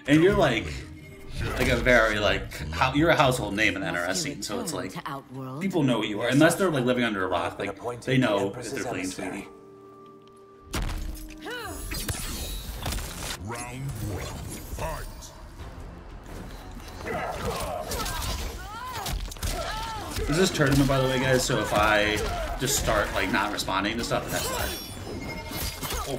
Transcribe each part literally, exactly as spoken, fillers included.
And you're like, like a very like, how, you're a household name in the N R S scene, so it's like people know who you are, unless they're like living under a rock. Like they know if they're playing Tweety. Round one, fight. This is tournament, by the way, guys. So if I just start like not responding to stuff, that's why. Oh.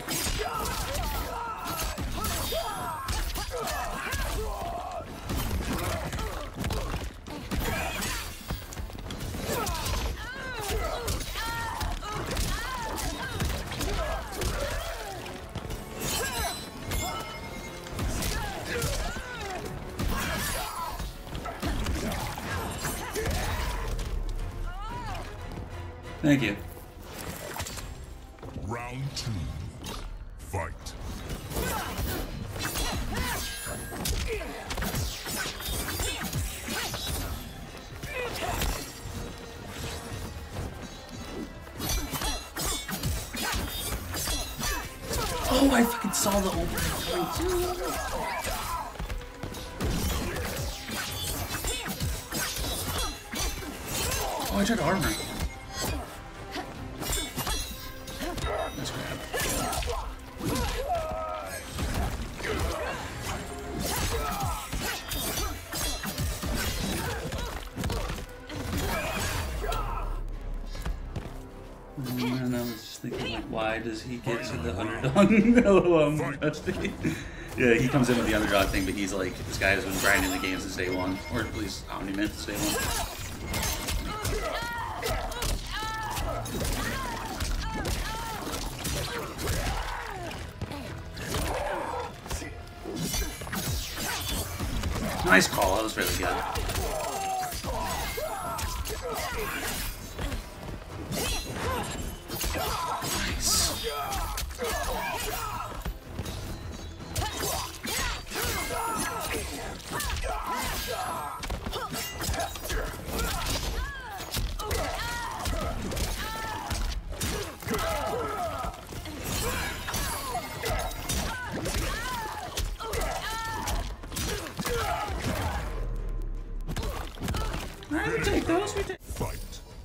Thank you. Round two, fight. Oh, I fucking saw the opening. Oh, I tried to armor. That's crap. And I was just thinking, like, why does he get to the underdog? No, um, yeah, he comes in with the underdog thing, but he's like, this guy has been grinding the game since day one, or at least how many minutes since day one. Nice call, that was really good. Nice. Alright, we take those, we take. Fight.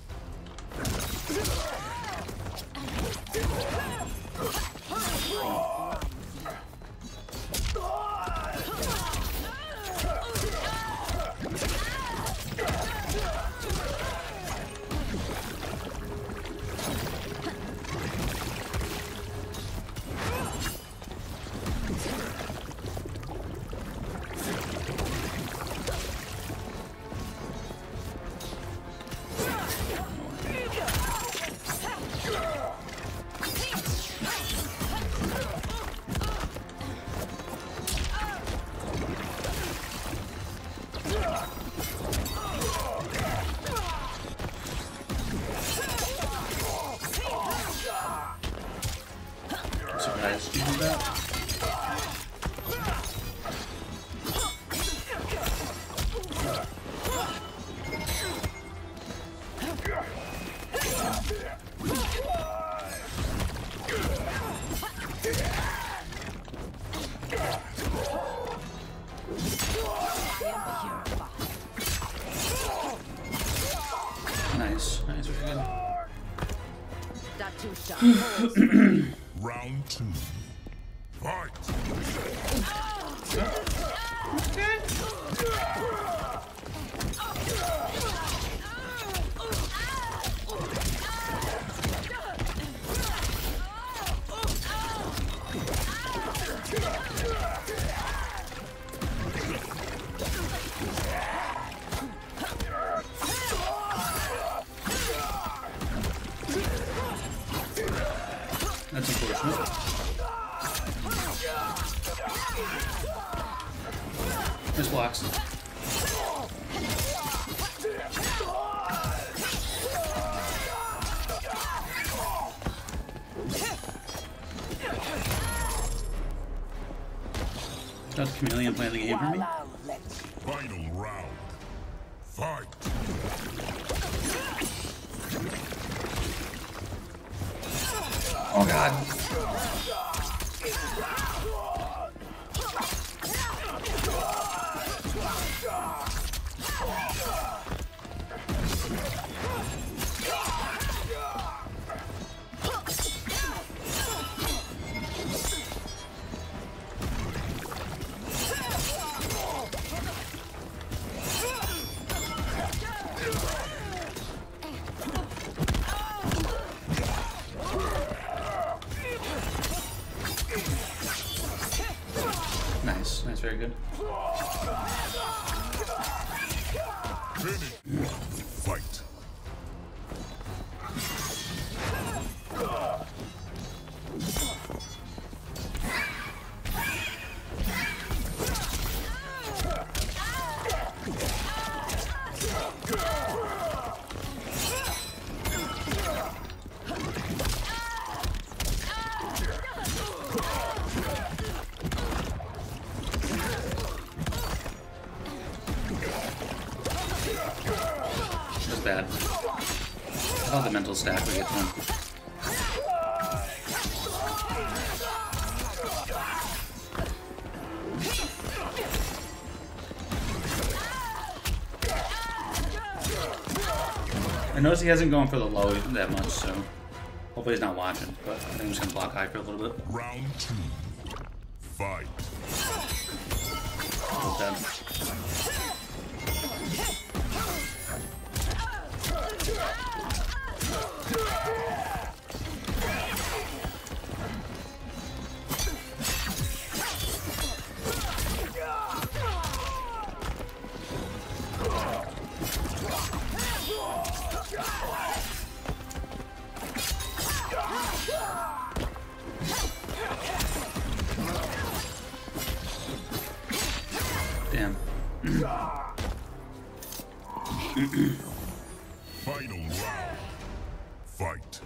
Surprised you did that. Nice, nice, very good. Round two, fight. That's unfortunate. Nice blocks. That's Chameleon playing the game for me. Final round, fight. Oh god. Fight. That's bad. I thought the mental stack would get to him. I notice he hasn't gone for the low that much, so hopefully he's not watching, but I think I'm just gonna block high for a little bit. Round two. Fight. Oh, dead. Damn. Final round. Fight.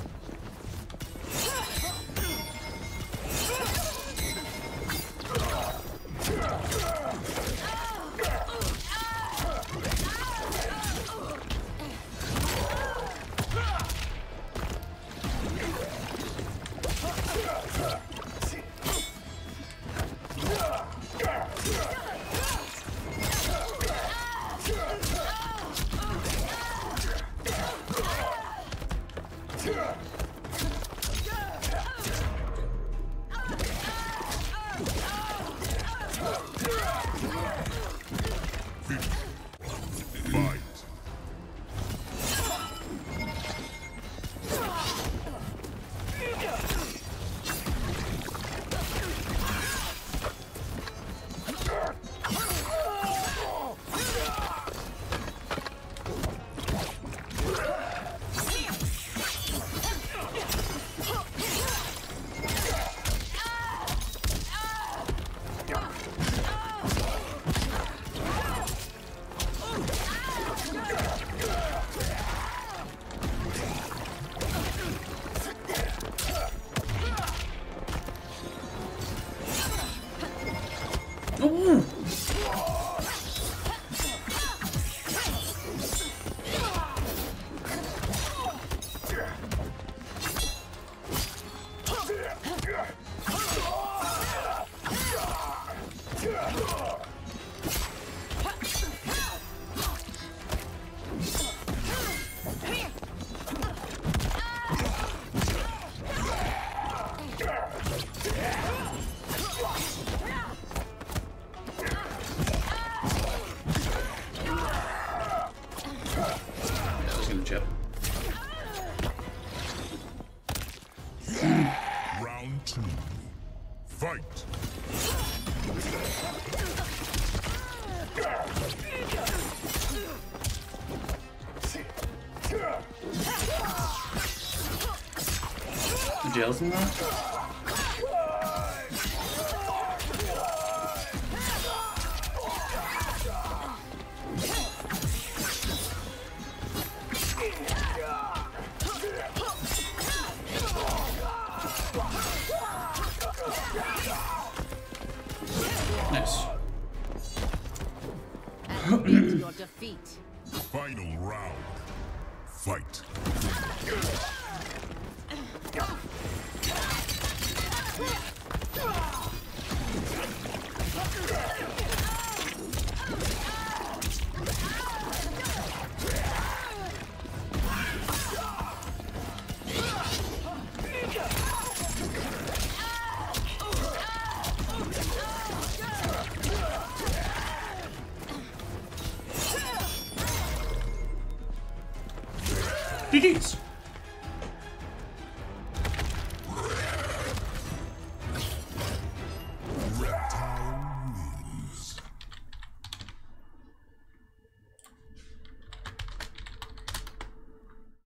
Fight. Ooh. Chip. Round two. Fight. The jail's in that? Nice. Admit your defeat. Final round. Fight. G G's.